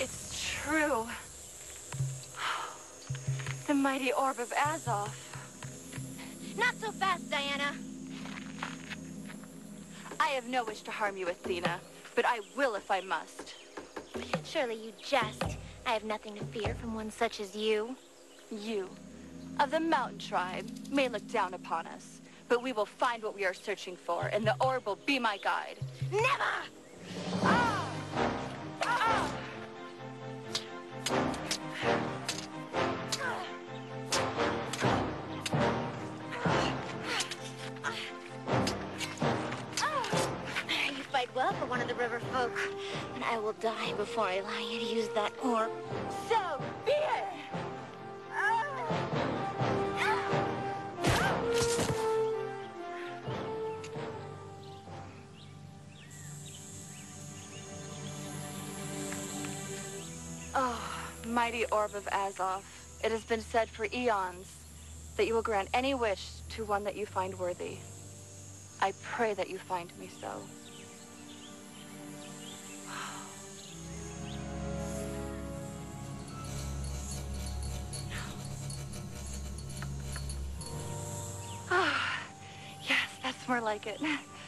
It's true. The mighty orb of Azoth. Not so fast, Diana. I have no wish to harm you, Athena, but I will if I must. Surely you jest. I have nothing to fear from one such as you. You, of the mountain tribe, may look down upon us, but we will find what we are searching for, and the orb will be my guide. Never! Ah! Ah! You fight well for one of the river folk, and I will die before I allow you to use that orb. So be it! Oh, mighty orb of Azoth, it has been said for eons that you will grant any wish to one that you find worthy. I pray that you find me so. Ah, yes, that's more like it.